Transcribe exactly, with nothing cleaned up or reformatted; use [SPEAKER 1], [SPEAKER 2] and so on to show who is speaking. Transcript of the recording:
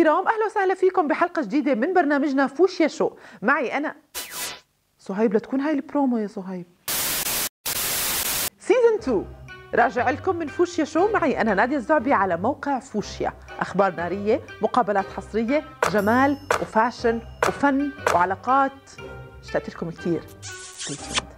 [SPEAKER 1] الكرام، أهلا وسهلا فيكم بحلقة جديدة من برنامجنا فوشيا شو. معي أنا صهيب. لتكون هاي البرومو يا صهيب. سيزن اثنين راجع لكم من فوشيا شو. معي أنا نادية الزعبي على موقع فوشيا. أخبار نارية، مقابلات حصرية، جمال وفاشن وفن وعلاقات. اشتقت لكم كثير.